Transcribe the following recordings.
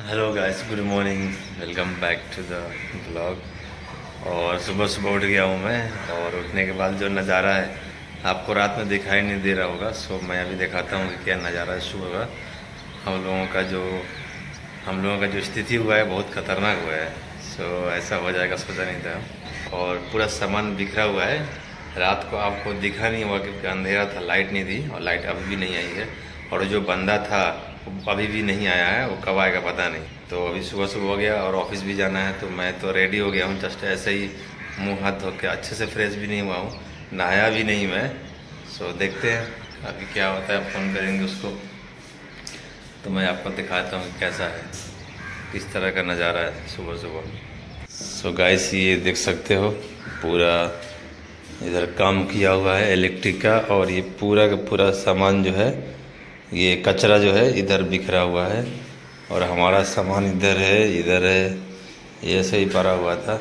Hello guys, good morning, welcome back to the blog. और सुबह सुबह उठ गया हूँ मैं, और उठने के बाद जो नज़ारा है आपको रात में दिखाई नहीं दे रहा होगा। सो मैं अभी दिखाता हूँ कि क्या नज़ारा है सुबह का। हम लोगों का जो स्थिति हुआ है बहुत ख़तरनाक हुआ है। सो ऐसा हो जाएगा सोचा नहीं था। और पूरा सामान बिखरा हुआ है। रात को आपको दिखा नहीं हुआ क्योंकि अंधेरा था, लाइट नहीं थी, और लाइट अभी भी नहीं आई है। और जो बंदा था अभी भी नहीं आया है, वो कब आएगा पता नहीं। तो अभी सुबह सुबह हो गया और ऑफिस भी जाना है, तो मैं तो रेडी हो गया हूँ। जस्ट ऐसे ही मुंह हाथ धो के, अच्छे से फ्रेश भी नहीं हुआ हूँ, नहाया भी नहीं मैं। सो देखते हैं अभी क्या होता है, फ़ोन करेंगे उसको तो मैं आपको दिखाता हूँ कैसा है, किस तरह का नज़ारा है सुबह सुबह। सो गाइस, ये देख सकते हो पूरा इधर काम किया हुआ है इलेक्ट्रिक का, और ये पूरा का पूरा सामान जो है, ये कचरा जो है इधर बिखरा हुआ है, और हमारा सामान इधर है। ये ऐसे ही पड़ा हुआ था।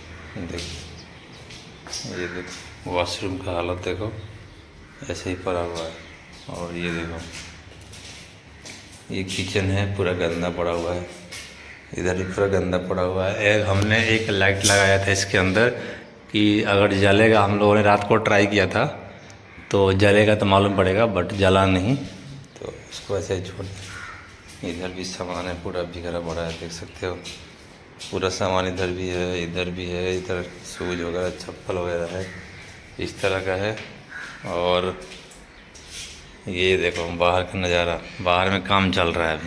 देखो, ये देखो वॉशरूम का हालत देखो, ऐसे ही पड़ा हुआ है। और ये देखो, ये किचन है, पूरा गंदा पड़ा हुआ है, इधर भी पूरा गंदा पड़ा हुआ है। हमने एक लाइट लगाया था इसके अंदर कि अगर जलेगा, हम लोगों ने रात को ट्राई किया था तो जलेगा तो मालूम पड़ेगा, बट जला नहीं, तो इसको ऐसे ही छोड़। इधर भी सामान है पूरा बिखरा पड़ा है, देख सकते हो पूरा सामान इधर भी है, इधर भी है, इधर शूज वगैरह चप्पल वगैरह है, इस तरह का है। और ये देखो बाहर का नज़ारा, बाहर में काम चल रहा है अभी।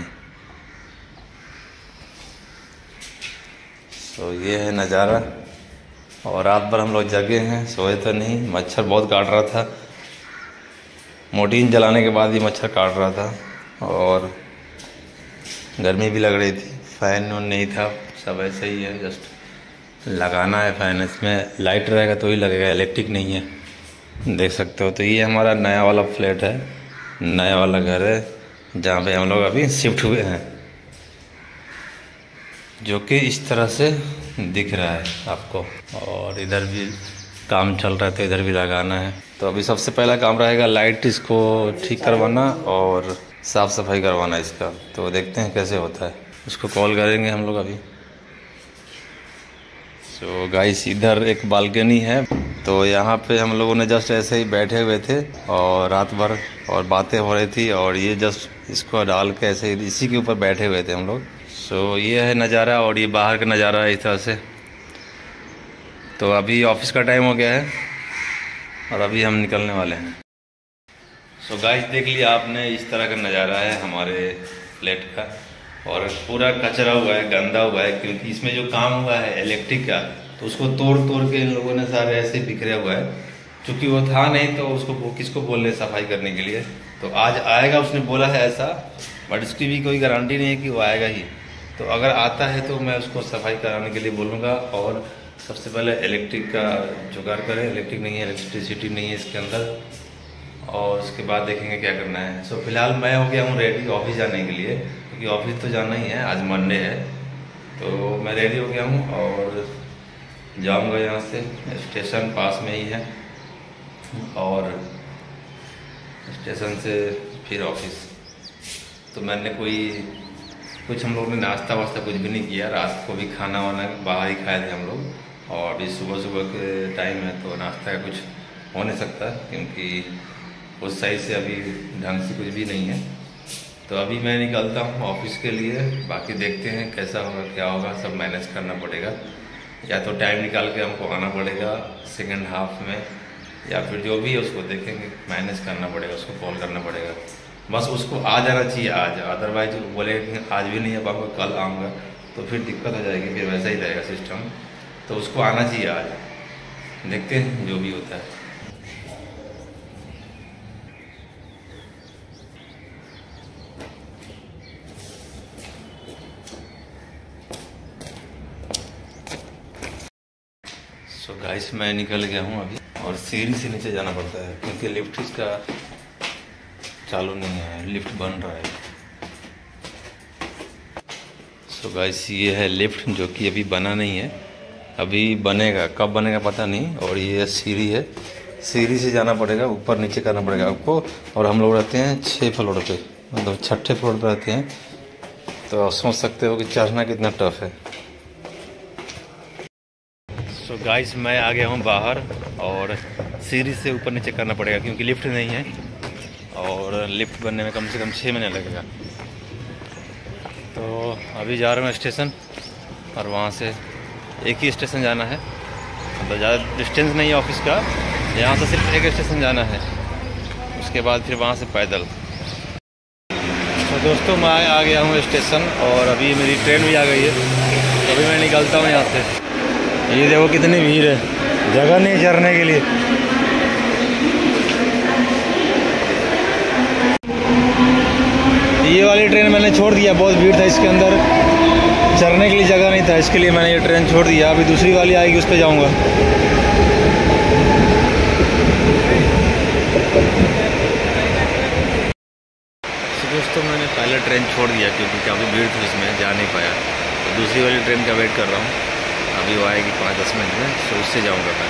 तो ये है नज़ारा। और रात भर हम लोग जगे हैं, सोए तो नहीं, मच्छर बहुत काट रहा था। मोर्टीन जलाने के बाद भी मच्छर काट रहा था, और गर्मी भी लग रही थी। फ़ैन नहीं था, सब ऐसे ही है, जस्ट लगाना है फ़ैन। इसमें लाइट रहेगा तो ही लगेगा, इलेक्ट्रिक नहीं है, देख सकते हो। तो ये हमारा नया वाला फ्लैट है, नया वाला घर है, जहाँ पे हम लोग अभी शिफ्ट हुए हैं, जो कि इस तरह से दिख रहा है आपको। और इधर भी काम चल रहा है, तो इधर भी लगाना है। तो अभी सबसे पहला काम रहेगा लाइट इसको ठीक करवाना और साफ़ सफाई करवाना इसका। तो देखते हैं कैसे होता है, उसको कॉल करेंगे हम लोग अभी। सो गाइस, इधर एक बालकनी है, तो यहाँ पे हम लोगों ने जस्ट ऐसे ही बैठे हुए थे और रात भर और बातें हो रही थी, और ये जस्ट इसको डाल के ऐसे ही इसी के ऊपर बैठे हुए थे हम लोग। सो ये है नज़ारा, और ये बाहर का नज़ारा है इस तरह से। तो अभी ऑफिस का टाइम हो गया है और अभी हम निकलने वाले हैं। सो गाइस, देख लिया आपने, इस तरह का नज़ारा है हमारे फ्लैट का, और पूरा कचरा हुआ है, गंदा हुआ है, क्योंकि इसमें जो काम हुआ है इलेक्ट्रिक का, तो उसको तोड़ तोड़ के इन लोगों ने सारे ऐसे बिखरा हुआ है। क्योंकि वो था नहीं, तो उसको किसको बोल रहे सफाई करने के लिए। तो आज आएगा, उसने बोला है ऐसा, बट इसकी भी कोई गारंटी नहीं है कि वो आएगा ही। तो अगर आता है तो मैं उसको सफाई कराने के लिए बोलूँगा। और सबसे पहले इलेक्ट्रिक का जुगाड़ करें, इलेक्ट्रिक नहीं है, इलेक्ट्रिसिटी नहीं है इसके अंदर, और उसके बाद देखेंगे क्या करना है। सो फिलहाल मैं हो गया हूँ रेडी ऑफिस जाने के लिए, क्योंकि ऑफिस तो जाना ही है, आज मंडे है। तो मैं रेडी हो गया हूँ और जाऊँगा यहाँ से, स्टेशन पास में ही है, और स्टेशन से फिर ऑफिस। तो मैंने कुछ हम लोगों ने नाश्ता वास्ता कुछ भी नहीं किया, रात को भी खाना वाना बाहर ही खाए थे हम लोग, और अभी सुबह सुबह के टाइम है, तो नाश्ता का कुछ हो नहीं सकता, क्योंकि उस सही से अभी ढंग से कुछ भी नहीं है। तो अभी मैं निकलता हूँ ऑफिस के लिए, बाकी देखते हैं कैसा होगा क्या होगा, सब मैनेज करना पड़ेगा। या तो टाइम निकाल के हमको आना पड़ेगा सेकेंड हाफ में, या फिर जो भी है उसको देखेंगे, मैनेज करना पड़ेगा, उसको कॉल करना पड़ेगा। बस उसको आ जाना चाहिए आज, अदरवाइज बोले आज भी नहीं आ पाऊँगा, कल आऊँगा, तो फिर दिक्कत हो जाएगी, फिर वैसा ही रहेगा सिस्टम। तो उसको आना चाहिए आज, देखते हैं जो भी होता है। सो गाइस, मैं निकल गया हूँ अभी, और सीढ़ी से नीचे जाना पड़ता है क्योंकि लिफ्ट इसका चालू नहीं है, लिफ्ट बन रहा है। सो गाइस, ये है लिफ्ट जो कि अभी बना नहीं है, अभी बनेगा, कब बनेगा पता नहीं। और ये सीढ़ी है, सीढ़ी से जाना पड़ेगा, ऊपर नीचे करना पड़ेगा आपको। और हम लोग रहते हैं 6 फ्लोर पे, मतलब 6ठे फ्लोर पे रहते हैं, तो आप समझ सकते हो कि चढ़ना कितना टफ है। सो गाइस, मैं आ गया हूँ बाहर और सीढ़ी से ऊपर नीचे करना पड़ेगा क्योंकि लिफ्ट नहीं है और लिफ्ट बनने में कम से कम 6 महीने लगेगा। तो अभी जा रहा हूँ स्टेशन और वहाँ से एक ही स्टेशन जाना है, मतलब ज़्यादा डिस्टेंस नहीं है ऑफिस का, यहाँ से सिर्फ एक स्टेशन जाना है, उसके बाद फिर वहाँ से पैदल। तो दोस्तों, मैं आ गया हूँ स्टेशन और अभी मेरी ट्रेन भी आ गई है, तो अभी मैं निकलता हूँ यहाँ से। ये देखो कितनी भीड़ है, जगह नहीं चढ़ने के लिए। ये वाली ट्रेन मैंने छोड़ दिया, बहुत भीड़ था इसके अंदर, चढ़ने के लिए जगह नहीं था, इसके लिए मैंने ये ट्रेन छोड़ दिया। अभी दूसरी वाली आएगी, उस पर जाऊँगा। दोस्तों, मैंने पहले ट्रेन छोड़ दिया क्योंकि काफ़ी भीड़ थी, उसमें जा नहीं पाया, तो दूसरी वाली ट्रेन का वेट कर रहा हूँ। अभी वो आएगी 5-10 मिनट में, तो उससे जाऊँगा मैं।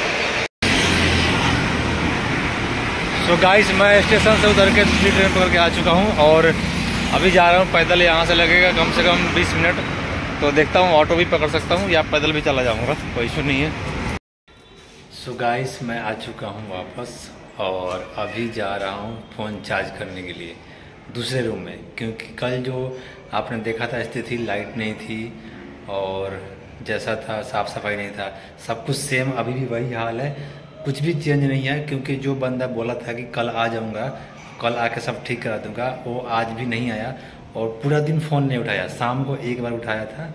सो गाइस, मैं स्टेशन से उतर के दूसरी ट्रेन पकड़ के आ चुका हूँ और अभी जा रहा हूँ पैदल। यहाँ से लगेगा कम से कम 20 मिनट, तो देखता हूँ ऑटो भी पकड़ सकता हूँ या पैदल भी चला जाऊँगा, कोई इशू नहीं है। सो गाइस, मैं आ चुका हूँ वापस और अभी जा रहा हूँ फ़ोन चार्ज करने के लिए दूसरे रूम में, क्योंकि कल जो आपने देखा था स्थिति, लाइट नहीं थी और जैसा था साफ़ सफाई नहीं था, सब कुछ सेम अभी भी वही हाल है, कुछ भी चेंज नहीं है। क्योंकि जो बंदा बोला था कि कल आ जाऊँगा, कल आके सब ठीक करा दूँगा, वो आज भी नहीं आया और पूरा दिन फ़ोन नहीं उठाया। शाम को एक बार उठाया था,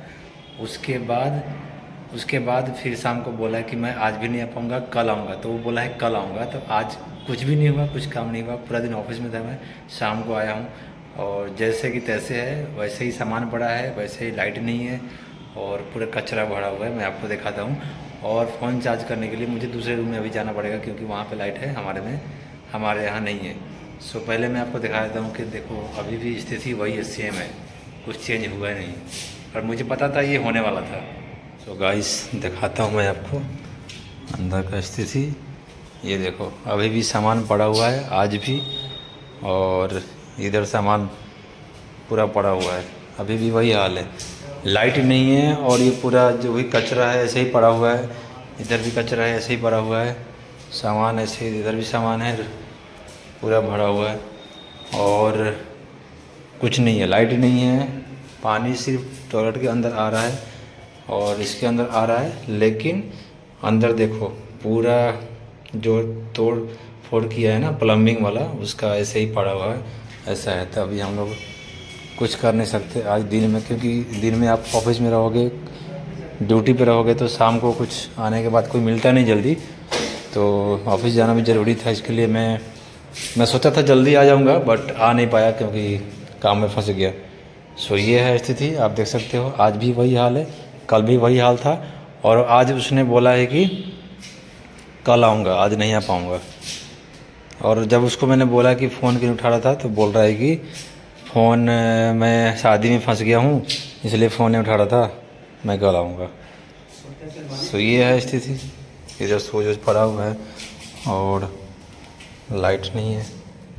उसके बाद फिर शाम को बोला कि मैं आज भी नहीं आ पाऊँगा, कल आऊँगा। तो वो बोला है कल आऊँगा, तो आज कुछ भी नहीं हुआ, कुछ काम नहीं हुआ, पूरा दिन ऑफिस में था। मैं शाम को आया हूँ और जैसे कि तैसे है, वैसे ही सामान पड़ा है, वैसे ही लाइट नहीं है और पूरा कचरा भरा हुआ है। मैं आपको दिखाता हूँ। और फ़ोन चार्ज करने के लिए मुझे दूसरे रूम में अभी जाना पड़ेगा क्योंकि वहाँ पे लाइट है, हमारे यहाँ नहीं है। सो पहले मैं आपको दिखा देता हूँ कि देखो अभी भी स्थिति वही है, सेम है, कुछ चेंज हुआ नहीं और मुझे पता था ये होने वाला था। सो गाइस, दिखाता हूँ मैं आपको अंदर का स्थिति। ये देखो अभी भी सामान पड़ा हुआ है आज भी, और इधर सामान पूरा पड़ा हुआ है, अभी भी वही हाल है, लाइट नहीं है और ये पूरा जो भी कचरा है ऐसे ही पड़ा हुआ है। इधर भी कचरा है, ऐसे ही पड़ा हुआ है, सामान ऐसे ही, इधर भी सामान है, पूरा भरा हुआ है और कुछ नहीं है, लाइट नहीं है। पानी सिर्फ टॉयलेट के अंदर आ रहा है और इसके अंदर आ रहा है, लेकिन अंदर देखो पूरा जो तोड़ फोड़ किया है ना प्लम्बिंग वाला, उसका ऐसे ही पड़ा हुआ है, ऐसा है। तो अभी हम लोग कुछ कर नहीं सकते आज दिन में, क्योंकि दिन में आप ऑफिस में रहोगे, ड्यूटी पे रहोगे, तो शाम को कुछ आने के बाद कोई मिलता नहीं जल्दी, तो ऑफिस जाना भी ज़रूरी था। इसके लिए मैं सोचा था जल्दी आ जाऊंगा, बट आ नहीं पाया क्योंकि काम में फंस गया। सो ये है स्थिति, आप देख सकते हो। आज भी वही हाल है, कल भी वही हाल था और आज उसने बोला है कि कल आऊँगा, आज नहीं आ पाऊँगा। और जब उसको मैंने बोला कि फ़ोन क्यों उठा रहा था, तो बोल रहा है कि फ़ोन मैं शादी में फंस गया हूँ, इसलिए फ़ोन नहीं उठा रहा था, मैं कल आऊँगा। सो ये है स्थिति। इधर सोच पड़ा हुआ है और लाइट नहीं है।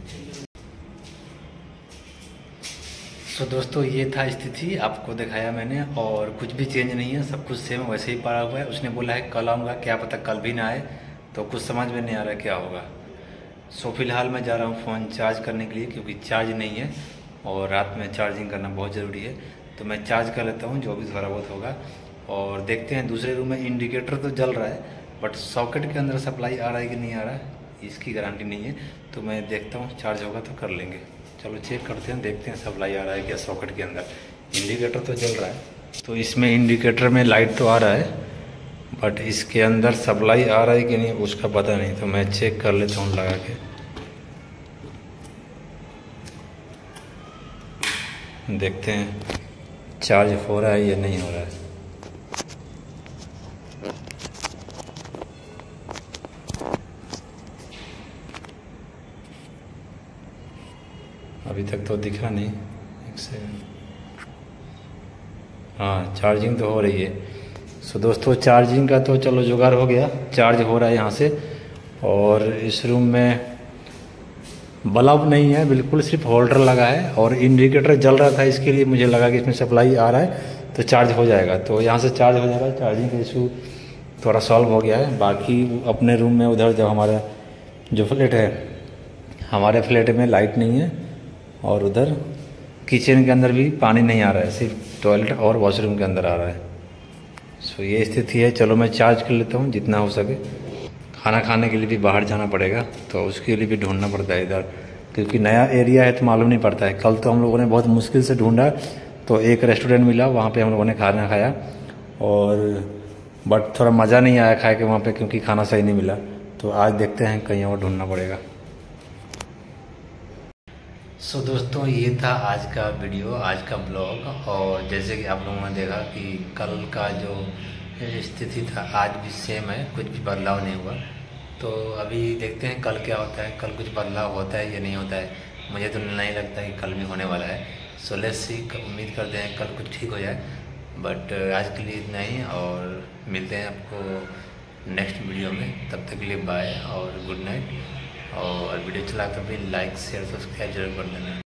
सो दोस्तों, ये था स्थिति, आपको दिखाया मैंने और कुछ भी चेंज नहीं है, सब कुछ सेम वैसे ही पड़ा हुआ है। उसने बोला है कल आऊँगा, क्या पता कल भी ना आए, तो कुछ समझ में नहीं आ रहा क्या होगा। सो फिलहाल मैं जा रहा हूँ फ़ोन चार्ज करने के लिए, क्योंकि चार्ज नहीं है और रात में चार्जिंग करना बहुत ज़रूरी है। तो मैं चार्ज कर लेता हूँ जो भी थोड़ा बहुत होगा और देखते हैं। दूसरे रूम में इंडिकेटर तो जल रहा है, बट सॉकेट के अंदर सप्लाई आ रहा है कि नहीं आ रहा है, इसकी गारंटी नहीं है। तो मैं देखता हूँ, चार्ज होगा तो कर लेंगे। चलो चेक करते हैं, देखते हैं सप्लाई आ रहा है क्या सॉकेट के अंदर। इंडिकेटर तो जल रहा है, तो इसमें इंडिकेटर में लाइट तो आ रहा है, बट इसके अंदर सप्लाई आ रहा है कि नहीं उसका पता नहीं। तो मैं चेक कर लेता हूँ लगा के, देखते हैं चार्ज हो रहा है या नहीं हो रहा है। अभी तक तो दिखा नहीं, एक सेकंड। हाँ, चार्जिंग तो हो रही है। सो दोस्तों, चार्जिंग का तो चलो जुगाड़ हो गया, चार्ज हो रहा है यहाँ से। और इस रूम में बल्ब नहीं है, बिल्कुल सिर्फ होल्डर लगा है और इंडिकेटर जल रहा था, इसके लिए मुझे लगा कि इसमें सप्लाई आ रहा है तो चार्ज हो जाएगा, तो यहाँ से चार्ज हो जाएगा। चार्जिंग का इशू थोड़ा सॉल्व हो गया है। बाकी अपने रूम में उधर जब हमारा जो फ्लैट है, हमारे फ्लैट में लाइट नहीं है और उधर किचन के अंदर भी पानी नहीं आ रहा है, सिर्फ टॉयलेट और वॉशरूम के अंदर आ रहा है। सो ये स्थिति है। चलो मैं चार्ज कर लेता हूँ जितना हो सके। खाना खाने के लिए भी बाहर जाना पड़ेगा, तो उसके लिए भी ढूंढना पड़ता है इधर, क्योंकि नया एरिया है तो मालूम नहीं पड़ता है। कल तो हम लोगों ने बहुत मुश्किल से ढूंढा, तो एक रेस्टोरेंट मिला, वहाँ पे हम लोगों ने खाना खाया और बट थोड़ा मज़ा नहीं आया खाए के वहाँ पे, क्योंकि खाना सही नहीं मिला। तो आज देखते हैं कहीं और ढूंढना पड़ेगा। सो दोस्तों, ये था आज का वीडियो, आज का ब्लॉग। और जैसे कि आप लोगों ने देखा कि कल का जो स्थिति था आज भी सेम है, कुछ भी बदलाव नहीं हुआ। तो अभी देखते हैं कल क्या होता है, कल कुछ बदलाव होता है या नहीं होता है। मुझे तो नहीं लगता कि कल भी होने वाला है। सो लेट्स सी, उम्मीद करते हैं कल कुछ ठीक हो जाए। बट आज के लिए इतना ही, और मिलते हैं आपको नेक्स्ट वीडियो में। तब तक के लिए बाय और गुड नाइट। और वीडियो चला तो भी लाइक शेयर सब्सक्राइब जरूर कर देना।